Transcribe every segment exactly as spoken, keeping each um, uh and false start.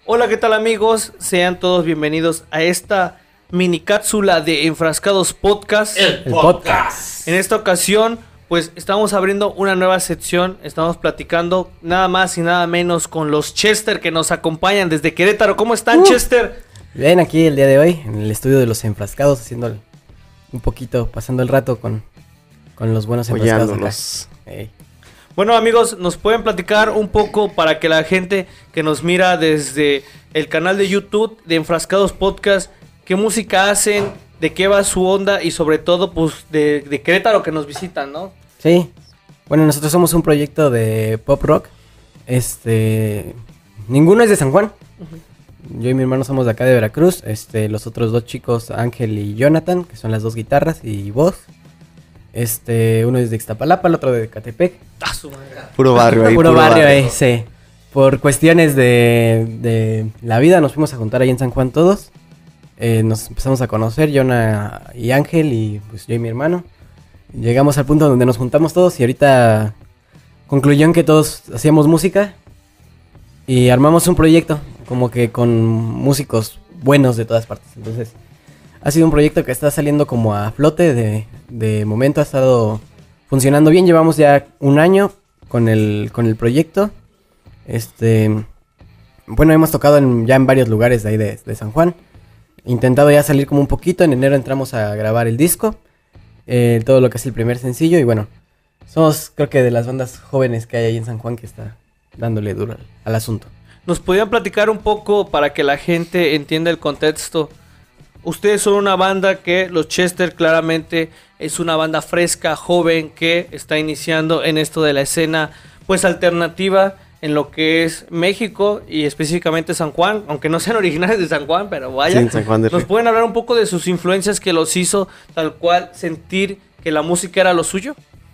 Hola, ¿qué tal amigos? Sean todos bienvenidos a esta mini cápsula de Enfrascados Podcast. El podcast. En esta ocasión, pues estamos abriendo una nueva sección. Estamos platicando nada más y nada menos con los Chester que nos acompañan desde Querétaro. ¿Cómo están, uh, Chester? Bien, aquí el día de hoy en el estudio de los Enfrascados, haciendo el, un poquito, pasando el rato con, con los buenos enfrascados acá. Hey. Bueno, amigos, ¿nos pueden platicar un poco para que la gente que nos mira desde el canal de YouTube de Enfrascados Podcast, qué música hacen, de qué va su onda y sobre todo, pues, de, de Querétaro que nos visitan, ¿no? Sí, bueno, nosotros somos un proyecto de pop rock, este, ninguno es de San Juan. Uh-huh. Yo y mi hermano somos de acá de Veracruz, este, los otros dos chicos, Ángel y Jonathan, que son las dos guitarras y voz. Este, uno es de Ixtapalapa, el otro de Ecatepec. Ah, su madre. Puro barrio ahí. Puro, puro barrio, barrio ahí, sí. Por cuestiones de, de la vida nos fuimos a juntar ahí en San Juan todos. Eh, nos empezamos a conocer, Jonah y Ángel y pues yo y mi hermano. Llegamos al punto donde nos juntamos todos y ahorita concluyó en que todos hacíamos música. Y armamos un proyecto, como que con músicos buenos de todas partes. Entonces, ha sido un proyecto que está saliendo como a flote, de, de momento ha estado funcionando bien, llevamos ya un año con el, con el proyecto. Este, bueno, hemos tocado en, ya en varios lugares de ahí de, de San Juan, intentado ya salir como un poquito, en enero entramos a grabar el disco, eh, todo lo que es el primer sencillo y bueno, somos creo que de las bandas jóvenes que hay ahí en San Juan que está dándole duro al, al asunto. ¿Nos podían platicar un poco para que la gente entienda el contexto? Ustedes son una banda que los Chester claramente es una banda fresca, joven, que está iniciando en esto de la escena pues alternativa en lo que es México y específicamente San Juan, aunque no sean originales de San Juan, pero vaya, sí, San Juan de ¿nos pueden hablar un poco de sus influencias que los hizo tal cual sentir que la música era lo suyo?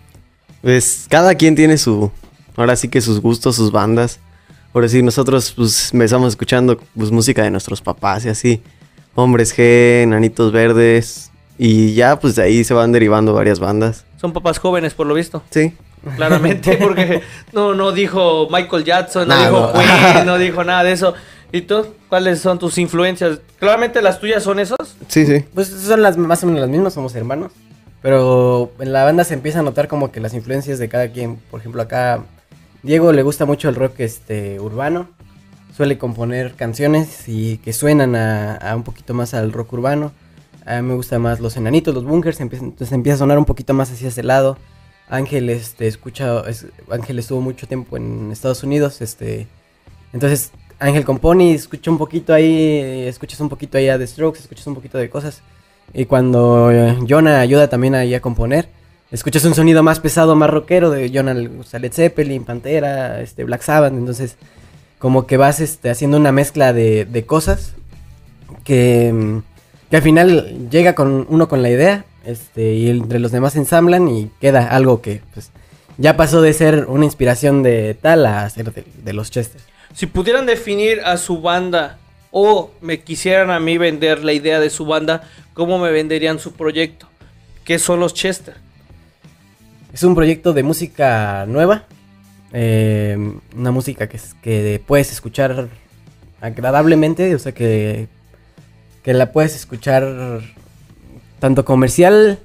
Pues cada quien tiene su, ahora sí que sus gustos, sus bandas. Por decir, nosotros pues empezamos escuchando pues música de nuestros papás y así. Hombres G, Enanitos Verdes, y ya pues de ahí se van derivando varias bandas. Son papás jóvenes por lo visto. Sí. Claramente, porque no, no dijo Michael Jackson, no nah, dijo no. Queen, no dijo nada de eso. ¿Y tú? ¿Cuáles son tus influencias? ¿Claramente las tuyas son esos? Sí, sí. Pues son las más o menos las mismas, somos hermanos. Pero en la banda se empieza a notar como que las influencias de cada quien. Por ejemplo, acá Diego le gusta mucho el rock este urbano. Suele componer canciones y que suenan a, a un poquito más al rock urbano. A mí me gusta más los Enanitos, los Bunkers, empieza, entonces empieza a sonar un poquito más hacia ese lado. Ángel este, escucha, es, Ángel estuvo mucho tiempo en Estados Unidos, este, entonces Ángel compone y escucha un poquito ahí, escuchas un poquito ahí a The Strokes, escuchas un poquito de cosas. Y cuando eh, Jonah ayuda también ahí a componer, escuchas un sonido más pesado, más rockero, de Jonah le gusta Led Zeppelin, Pantera, este, Black Sabbath, entonces como que vas este, haciendo una mezcla de, de cosas que, que al final llega con uno con la idea este, y entre los demás ensamblan y queda algo que pues, ya pasó de ser una inspiración de tal a ser de, de los Chester. Si pudieran definir a su banda o me quisieran a mí vender la idea de su banda, ¿cómo me venderían su proyecto? ¿Qué son los Chester? Es un proyecto de música nueva. Eh, una música que, que puedes escuchar agradablemente, o sea que, que la puedes escuchar tanto comercial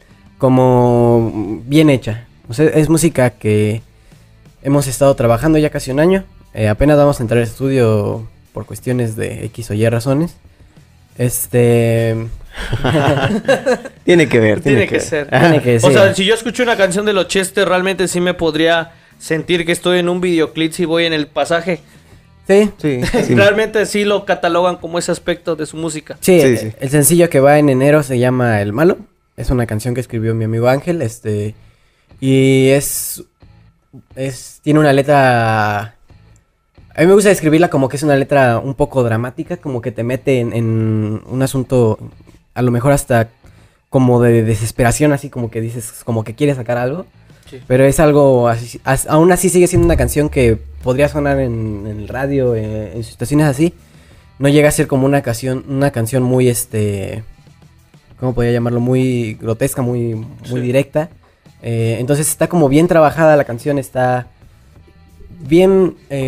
como bien hecha. O sea, es música que hemos estado trabajando ya casi un año. Eh, apenas vamos a entrar al estudio por cuestiones de X o Y razones. Este... tiene que ver, tiene, tiene que, que ser. Tiene que o ser. sea, si yo escucho una canción de los Chester, realmente sí me podría sentir que estoy en un videoclip si voy en el pasaje. Sí, sí, sí. Realmente sí lo catalogan como ese aspecto de su música. Sí, sí, el, sí. el sencillo que va en enero se llama El Malo. Es una canción que escribió mi amigo Ángel, este, y es, es, tiene una letra, a mí me gusta describirla como que es una letra un poco dramática, como que te mete en, en un asunto, a lo mejor hasta como de desesperación, así como que dices, como que quieres sacar algo. Sí. Pero es algo, así, as, aún así sigue siendo una canción que podría sonar en, en el radio, eh, en situaciones así. No llega a ser como una canción, una canción muy, este, ¿cómo podría llamarlo? Muy grotesca, muy, muy sí. directa. Eh, entonces está como bien trabajada la canción, está bien, eh,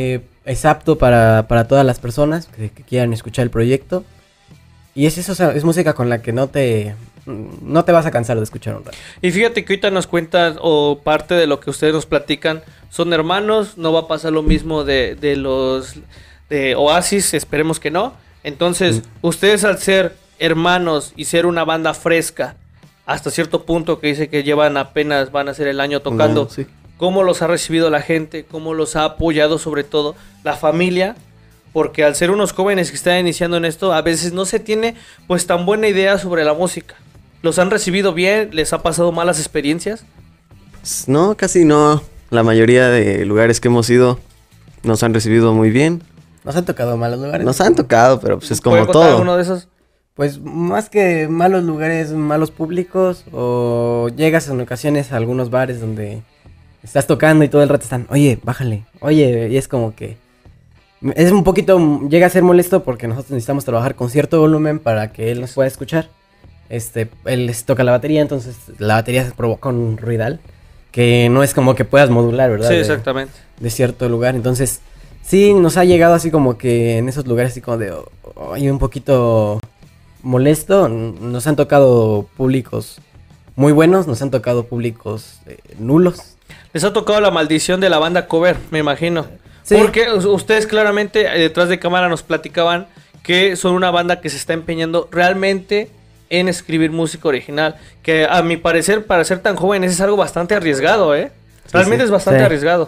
es apto para, para todas las personas que, que quieran escuchar el proyecto. Y es eso, o sea, es música con la que no te, no te vas a cansar de escuchar un rato. Y fíjate que ahorita nos cuentan, o parte de lo que ustedes nos platican, son hermanos, no va a pasar lo mismo de, de los de Oasis, esperemos que no. Entonces, mm. ustedes al ser hermanos y ser una banda fresca, hasta cierto punto que dice que llevan apenas, van a ser el año tocando, No, sí. ¿cómo los ha recibido la gente? ¿Cómo los ha apoyado sobre todo la familia? Porque al ser unos jóvenes que están iniciando en esto, a veces no se tiene pues tan buena idea sobre la música. ¿Los han recibido bien? ¿Les ha pasado malas experiencias? Pues no, casi no. La mayoría de lugares que hemos ido nos han recibido muy bien. ¿Nos han tocado malos lugares? Nos han tocado, pero pues es como ¿Puede contar todo. alguno de esos? Pues más que malos lugares, malos públicos, o llegas en ocasiones a algunos bares donde estás tocando y todo el rato están, oye, bájale, oye, y es como que es un poquito, llega a ser molesto porque nosotros necesitamos trabajar con cierto volumen para que él nos pueda escuchar. Este, él les toca la batería, entonces la batería se provoca un ruidal que no es como que puedas modular, ¿verdad? Sí, de, exactamente. de cierto lugar, entonces sí nos ha llegado así como que en esos lugares así como de, oye, un poquito molesto. Nos han tocado públicos muy buenos, nos han tocado públicos eh, nulos. Les ha tocado la maldición de la banda cover, me imagino. Sí. Porque ustedes claramente eh, detrás de cámara nos platicaban que son una banda que se está empeñando realmente en escribir música original. Que a mi parecer, para ser tan jóvenes, es algo bastante arriesgado, ¿eh? Realmente sí. es bastante Sí. arriesgado.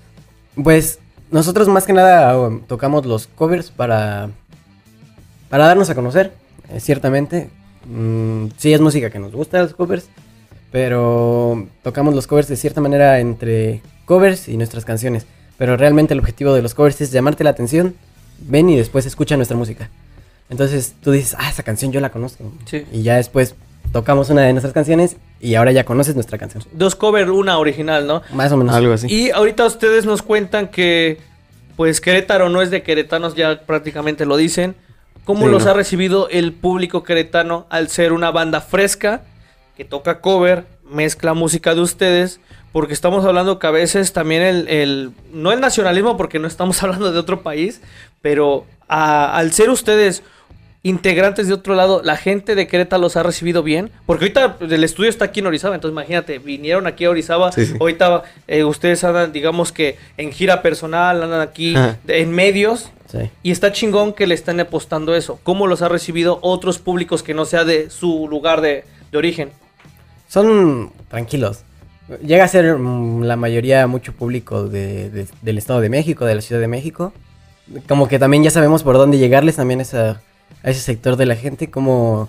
Pues nosotros más que nada um, tocamos los covers para, para darnos a conocer, eh, ciertamente. Mm, sí es música que nos gusta, los covers, pero tocamos los covers de cierta manera entre covers y nuestras canciones. Pero realmente el objetivo de los covers es llamarte la atención, ven y después escucha nuestra música. Entonces tú dices, ah, esa canción yo la conozco. Sí. Y ya después tocamos una de nuestras canciones y ahora ya conoces nuestra canción. Dos covers, una original, ¿no? Más o menos. Algo así. Y ahorita ustedes nos cuentan que, pues, Querétaro no es de queretanos, ya prácticamente lo dicen. ¿Cómo Sí, los ¿no? ha recibido el público queretano al ser una banda fresca, que toca cover, mezcla música de ustedes? Porque estamos hablando que a veces también el, el no el nacionalismo, porque no estamos hablando de otro país, pero a, al ser ustedes integrantes de otro lado, la gente de Querétaro los ha recibido bien. Porque ahorita el estudio está aquí en Orizaba, entonces imagínate, vinieron aquí a Orizaba, Sí, sí. ahorita eh, ustedes andan, digamos que en gira personal, andan aquí Ajá. de- en medios, Sí. y está chingón que le están apostando eso. ¿Cómo los ha recibido otros públicos que no sea de su lugar de, de origen? Son tranquilos. Llega a ser mm, la mayoría mucho público de, de- del Estado de México, de la Ciudad de México. Como que también ya sabemos por dónde llegarles también a, esa- a ese sector de la gente. Como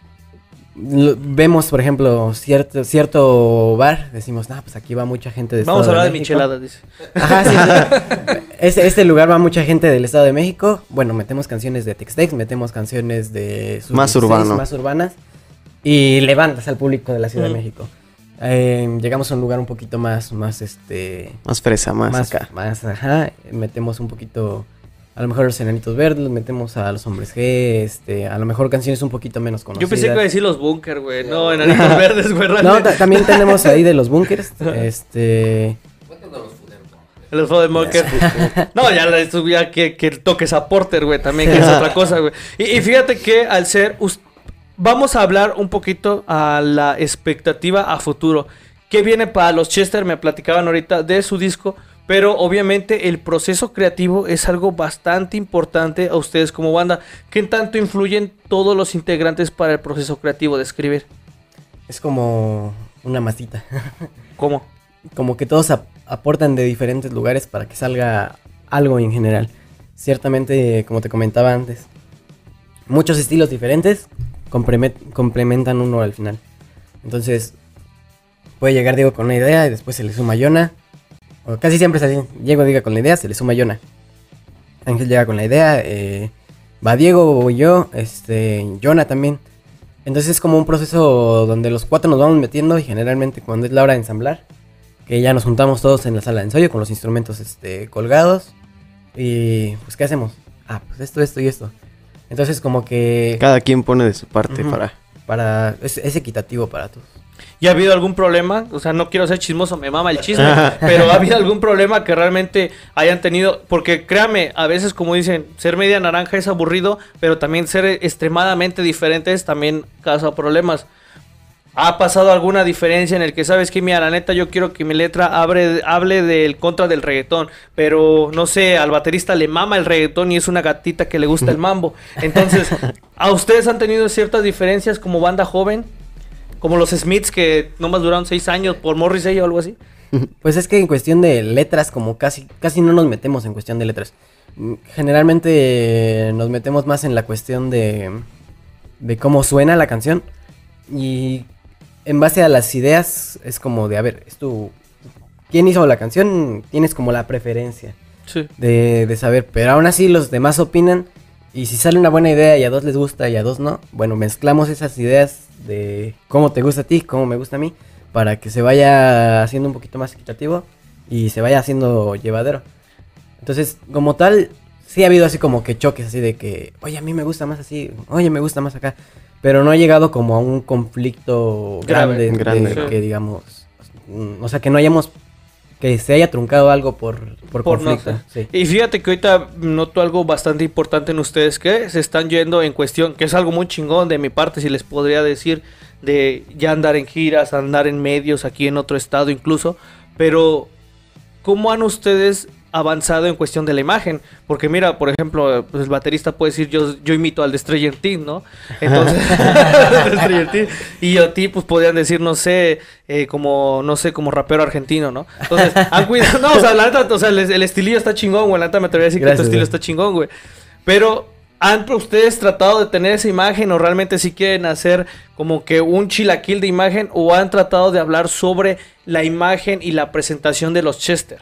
lo- vemos, por ejemplo, cierto, cierto bar, decimos, nah, pues aquí va mucha gente del Vamos a Estado hablar de México". micheladas, dice. Ajá, sí, sí. Este, este lugar va mucha gente del Estado de México. Bueno, metemos canciones de Tex-Tex, metemos canciones de... sub Más dieciséis, urbano. Más urbanas. Y levantas al público de la Ciudad Mm. de México. Eh, llegamos a un lugar un poquito más, más, este... Más fresa, más, Más, acá. más, ajá. Metemos un poquito... A lo mejor los Enanitos Verdes, los metemos a los Hombres G, este... A lo mejor canciones un poquito menos Yo conocidas. pensé que iba a decir los Búnker, güey. No, enanitos verdes, güey. No, realmente. ta- también tenemos ahí de los Bunkers, este... Los Fode Bunker. No, ya, la- esto ya que, que toques a Porter, güey, también, que es otra cosa, güey. Y, y fíjate que al ser... us- Vamos a hablar un poquito a la expectativa a futuro. ¿Qué viene para los Chester? Me platicaban ahorita de su disco. Pero obviamente el proceso creativo es algo bastante importante a ustedes como banda. ¿Qué tanto influyen todos los integrantes para el proceso creativo de escribir? Es como una masita. ¿Cómo? Como que todos ap- aportan de diferentes lugares para que salga algo en general. Ciertamente, como te comentaba antes, muchos estilos diferentes compreme- complementan uno al final. Entonces, puede llegar Diego con una idea y después se le suma Yona. O casi siempre es así. Diego llega con la idea, se le suma Yona. Ángel llega con la idea, eh, va Diego, voy yo, este, Yona también. Entonces es como un proceso donde los cuatro nos vamos metiendo y generalmente cuando es la hora de ensamblar, que ya nos juntamos todos en la sala de ensayo con los instrumentos este, colgados y pues ¿qué hacemos? Ah, pues esto, esto y esto. Entonces como que Cada quien pone de su parte Ujú. para... para es, es equitativo para todos. ¿Y ha habido algún problema? O sea, no quiero ser chismoso, me mama el chisme, pero ¿ha habido algún problema que realmente hayan tenido? Porque créame, a veces como dicen, ser media naranja es aburrido, pero también ser extremadamente diferentes también causa problemas. ¿Ha pasado alguna diferencia en el que sabes que, mira, la neta, yo quiero que mi letra hable, hable del contra del reggaetón, pero no sé, al baterista le mama el reggaetón y es una gatita que le gusta el mambo? Entonces, ¿a ustedes han tenido ciertas diferencias como banda joven? Como los Smiths que nomás duraron seis años por Morrissey o algo así. Pues es que en cuestión de letras, como casi, casi no nos metemos en cuestión de letras. Generalmente eh, nos metemos más en la cuestión de, de cómo suena la canción. Y en base a las ideas, es como de, a ver, es tu, ¿quién hizo la canción? Tienes como la preferencia Sí. de, de saber, pero aún así los demás opinan. Y si sale una buena idea y a dos les gusta y a dos no, bueno, mezclamos esas ideas de cómo te gusta a ti, cómo me gusta a mí, para que se vaya haciendo un poquito más equitativo y se vaya haciendo llevadero. Entonces, como tal, sí ha habido así como que choques así de que, oye, a mí me gusta más así, oye, me gusta más acá. Pero no ha llegado como a un conflicto Grave, grande, grande, de sí. que digamos, mm, o sea, que no hayamos, que se haya truncado algo por, por, Por no conflicto. sé. Sí. Y fíjate que ahorita noto algo bastante importante en ustedes, que se están yendo en cuestión, que es algo muy chingón de mi parte, si les podría decir, de ya andar en giras, andar en medios aquí en otro estado incluso, pero ¿cómo han ustedes avanzado en cuestión de la imagen? Porque mira, por ejemplo, pues el baterista puede decir, yo, yo imito al de Stranger Things, ¿no? Entonces, de Stranger Things, y a ti pues podrían decir, no sé, eh, como, no sé, como rapero argentino, ¿no? Entonces, han cuidado, no, o sea, la neta, o sea, el, el estilillo está chingón, güey, la neta me atrevería a decir Gracias, que tu estilo güey. está chingón, güey. Pero, ¿han ustedes tratado de tener esa imagen o realmente sí quieren hacer como que un chilaquil de imagen o han tratado de hablar sobre la imagen y la presentación de los Chester?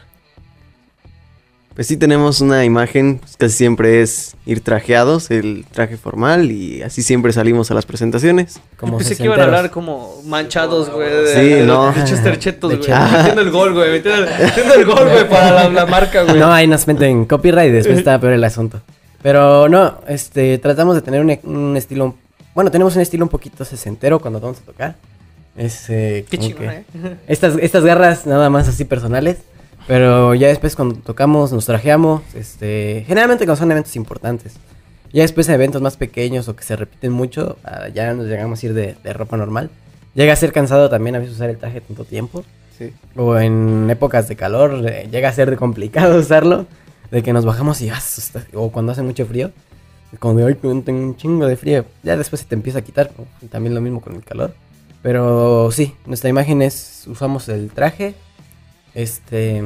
Pues sí tenemos una imagen, pues casi siempre es ir trajeados, el traje formal, y así siempre salimos a las presentaciones. Como Pensé que iban a sesenteros. hablar como manchados, güey. De, Sí, de- no. de Chester Chetos, De güey. Chester. Metiendo el gol, güey. Metiendo el, metiendo el gol, güey, para la, la marca, güey. No, ahí nos meten copyright y después está peor el asunto. Pero no, este, tratamos de tener un, un estilo, bueno, tenemos un estilo un poquito sesentero cuando vamos a tocar. Es, eh, Qué como chingón, que eh. Estas, estas garras nada más así personales. Pero ya después cuando tocamos nos trajeamos, este, generalmente cuando son eventos importantes. Ya después en eventos más pequeños o que se repiten mucho, ah, ya nos llegamos a ir de, de ropa normal. Llega a ser cansado también a veces usar el traje tanto tiempo. Sí. O en épocas de calor, eh, llega a ser de complicado usarlo. De que nos bajamos y ah, asusta- o cuando hace mucho frío. Como de hoy tengo un chingo de frío. Ya después se te empieza a quitar. ¿No? Y también lo mismo con el calor. Pero sí, nuestra imagen es, usamos el traje. Este.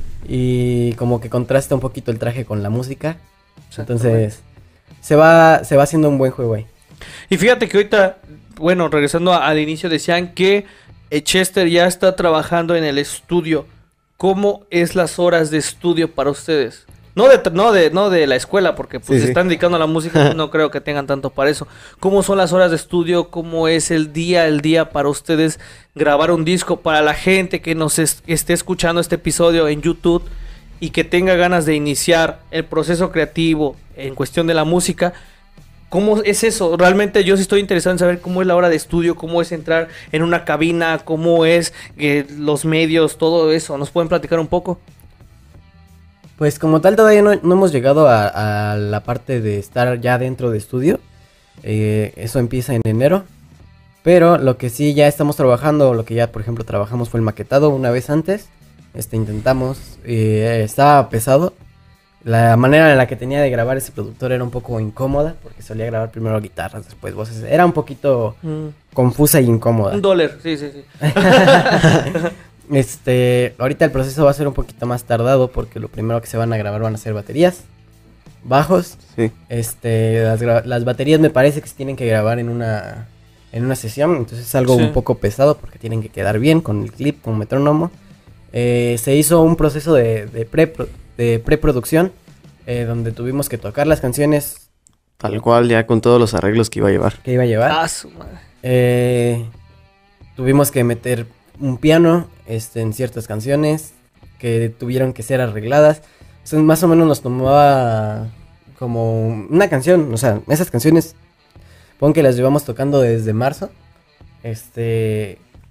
Y como que contrasta un poquito el traje con la música. Entonces, se va, se va haciendo un buen juego ahí. Y fíjate que ahorita, bueno, regresando a- al inicio, decían que eh, Chester ya está trabajando en el estudio. ¿Cómo es las horas de estudio para ustedes? No de, tra- no de, no de la escuela, porque pues Sí, se sí. están dedicando a la música, no creo que tengan tanto para eso. ¿Cómo son las horas de estudio? ¿Cómo es el día, el día para ustedes grabar un disco? Para la gente que nos es- esté escuchando este episodio en YouTube y que tenga ganas de iniciar el proceso creativo en cuestión de la música, ¿cómo es eso? Realmente yo sí estoy interesado en saber cómo es la hora de estudio, cómo es entrar en una cabina, cómo es eh, los medios, todo eso. ¿Nos pueden platicar un poco? Pues como tal todavía no, no hemos llegado a, a la parte de estar ya dentro de estudio. Eh, eso empieza en enero. Pero lo que sí ya estamos trabajando, lo que ya por ejemplo trabajamos fue el maquetado una vez antes. Este intentamos, eh, estaba pesado. La manera en la que tenía de grabar ese productor era un poco incómoda, porque solía grabar primero guitarras, después voces. Era un poquito confusa y incómoda. Un dólar, sí, sí, sí. Este, ahorita el proceso va a ser un poquito más tardado porque lo primero que se van a grabar van a ser baterías, bajos. Sí. Este, las, gra- las baterías me parece que se tienen que grabar en una en una sesión, entonces es algo Sí. un poco pesado porque tienen que quedar bien con el clip, con metrónomo. Eh, se hizo un proceso de, de, pre, de preproducción eh, donde tuvimos que tocar las canciones Tal cual, ya con todos los arreglos que iba a llevar. que iba a llevar. Ah, su madre. Eh, tuvimos que meter un piano este, en ciertas canciones que tuvieron que ser arregladas. Entonces, más o menos nos tomaba como una canción. O sea, esas canciones, pon que las llevamos tocando desde marzo. Este,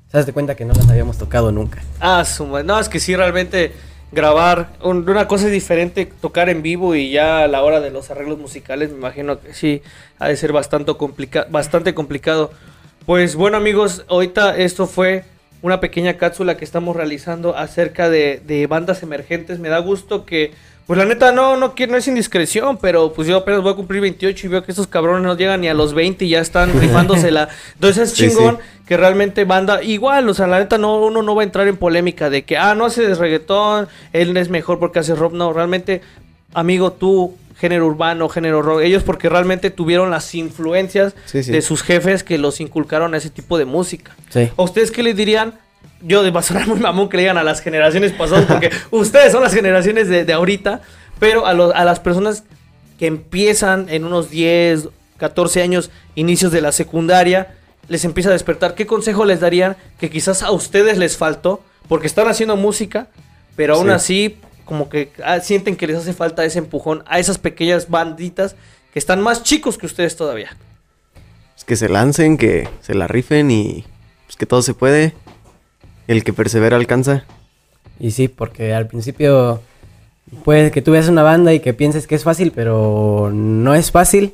se das de cuenta que no las habíamos tocado nunca. Ah, suma. No, es que sí, realmente grabar, un, una cosa es diferente tocar en vivo y ya a la hora de los arreglos musicales, me imagino que sí, ha de ser bastante, complica bastante complicado. Pues bueno, amigos, ahorita esto fue una pequeña cápsula que estamos realizando acerca de, de bandas emergentes. Me da gusto que, pues la neta no, no, no es indiscreción, pero pues yo apenas voy a cumplir veintiocho y veo que estos cabrones no llegan ni a los veinte y ya están rifándosela. Entonces es chingón, sí, sí, que realmente banda, igual, o sea, la neta no, uno no va a entrar en polémica de que, ah, no hace reggaetón, él es mejor porque hace rock. No, realmente, amigo, tú, género urbano, género rock, ellos porque realmente tuvieron las influencias sí, sí. de sus jefes que los inculcaron a ese tipo de música. Sí. ¿A ustedes qué les dirían? Yo de sonar muy mamón que le digan a las generaciones pasadas, porque ustedes son las generaciones de, de ahorita, pero a, lo, a las personas que empiezan en unos diez, catorce años, inicios de la secundaria, les empieza a despertar. ¿Qué consejo les darían que quizás a ustedes les faltó? Porque están haciendo música, pero aún sí. así como que ah, sienten que les hace falta ese empujón a esas pequeñas banditas que están más chicos que ustedes todavía. Es que se lancen, que se la rifen y pues que todo se puede. El que persevera alcanza. Y sí, porque al principio puede que tú veas una banda y que pienses que es fácil, pero no es fácil.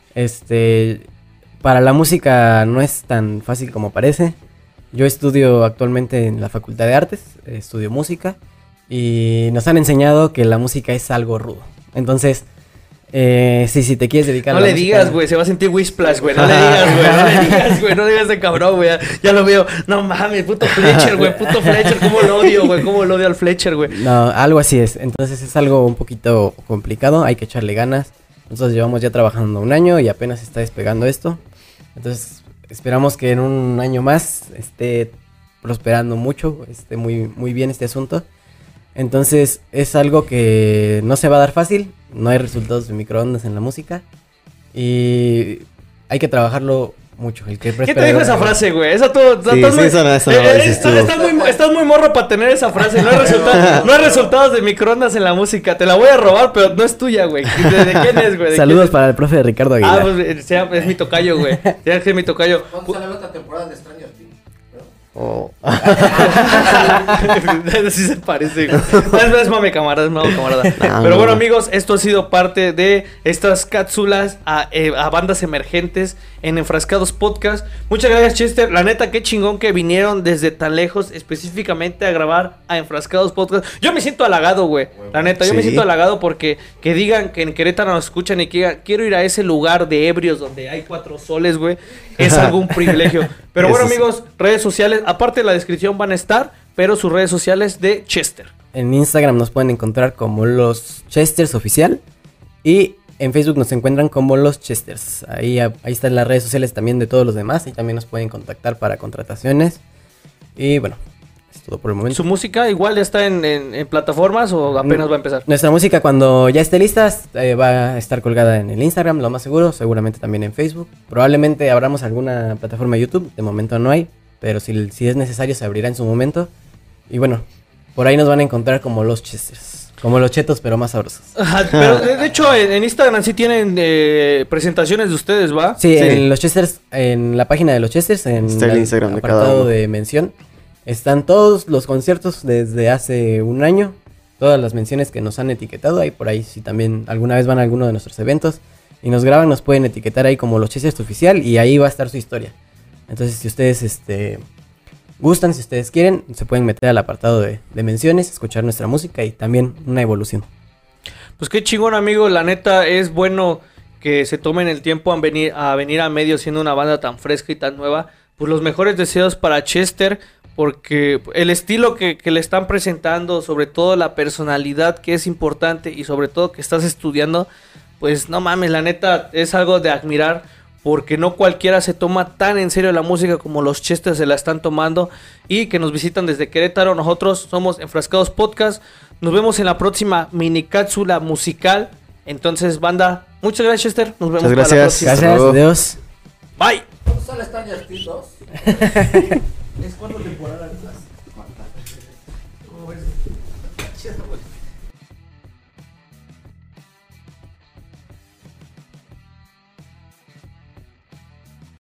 Este, para la música no es tan fácil como parece. Yo estudio actualmente en la Facultad de Artes, estudio música. Y nos han enseñado que la música es algo rudo. Entonces, eh, sí, si te quieres dedicar no a la le música... digas, güey, se va a sentir Whisplash, güey. No le digas, güey, no le digas, güey. No digas de cabrón, güey. Ya, ya lo veo. No mames, puto Fletcher, güey. Puto Fletcher, cómo lo odio, güey. Cómo lo odio al Fletcher, güey. No, algo así es. Entonces es algo un poquito complicado. Hay que echarle ganas. Nosotros llevamos ya trabajando un año y apenas está despegando esto. Entonces esperamos que en un año más esté prosperando mucho. Esté muy, muy bien este asunto. Entonces es algo que no se va a dar fácil, no hay resultados de microondas en la música y hay que trabajarlo mucho. El que ¿Qué te dijo esa frase, güey? Esa tú, sí, estás, sí, muy, esa no, esa eh, no, eh, estás, estás, muy, estás muy morro para tener esa frase. No hay, resultados, no hay resultados de microondas en la música. Te la voy a robar, pero no es tuya, güey. ¿De, de quién es, güey? Saludos es? para el profe Ricardo Aguilar. Ah, pues sea, es mi tocayo, güey. Ya es que es mi tocayo. ¿Cuándo sale la otra temporada de Stranger Things? Oh. Sí se parece, güey. Es, es mame camarada, es mame camarada. No, Pero bueno, amigos, esto ha sido parte de estas cápsulas a, eh, a bandas emergentes en Enfrascados Podcast. Muchas gracias, Chester. La neta, qué chingón que vinieron desde tan lejos específicamente a grabar a Enfrascados Podcast. Yo me siento halagado, güey. La neta, yo sí. me siento halagado porque que digan que en Querétaro nos escuchan y que digan, quiero ir a ese lugar de ebrios donde hay cuatro soles, güey. Es algún privilegio. Pero bueno, amigos, redes sociales, aparte de la descripción van a estar, pero sus redes sociales de Chester. En Instagram nos pueden encontrar como Los Chesters Oficial y en Facebook nos encuentran como Los Chesters. Ahí, ahí están las redes sociales también de todos los demás y también nos pueden contactar para contrataciones. Y bueno, es todo por el momento. ¿Su música igual ya está en, en, en plataformas o apenas va a empezar? Nuestra música cuando ya esté lista eh, va a estar colgada en el Instagram, lo más seguro, seguramente también en Facebook. Probablemente abramos alguna plataforma de YouTube, de momento no hay, pero si, si es necesario se abrirá en su momento. Y bueno, por ahí nos van a encontrar como Los Chesters. Como los chetos, pero más sabrosos. Ajá, pero de, de hecho, en, en Instagram sí tienen eh, presentaciones de ustedes, ¿va? Sí, sí, en los Chesters, en la página de los Chesters, en está el Instagram de cada uno. De mención, están todos los conciertos desde hace un año. Todas las menciones que nos han etiquetado. Ahí por ahí, si también alguna vez van a alguno de nuestros eventos y nos graban, nos pueden etiquetar ahí como Los Chesters Oficial y ahí va a estar su historia. Entonces, si ustedes este gustan, si ustedes quieren, se pueden meter al apartado de, de menciones, escuchar nuestra música y también una evolución. Pues qué chingón, amigo. La neta es bueno que se tomen el tiempo a venir a venir a medio siendo una banda tan fresca y tan nueva. Pues los mejores deseos para Chester, porque el estilo que, que le están presentando, sobre todo la personalidad que es importante y sobre todo que estás estudiando, pues no mames, la neta es algo de admirar. Porque no cualquiera se toma tan en serio la música como los Chester se la están tomando. Y que nos visitan desde Querétaro. Nosotros somos Enfrascados Podcast. Nos vemos en la próxima mini cápsula musical. Entonces, banda, muchas gracias, Chester. Nos vemos muchas gracias. Para la próxima. Gracias, adiós. Bye. ¿Cuándo sale Stranger Things dos? ¿Es cuánto temporada? ¿Cómo ves?